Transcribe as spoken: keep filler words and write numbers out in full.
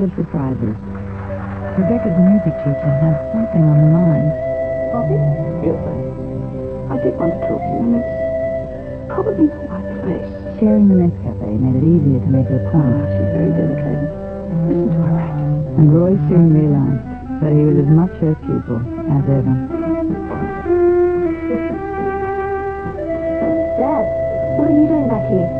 of surprises. Rebecca's music teacher had something on her mind. Bobby? Yes, sir. I did want to talk to you, and it's probably the right place. Sharing the Nescafe made it easier to make her Ah, point. she's very delicate. Listen to her act. And Roy soon realized that he was as much her pupil as ever. Dad, what are you doing back here?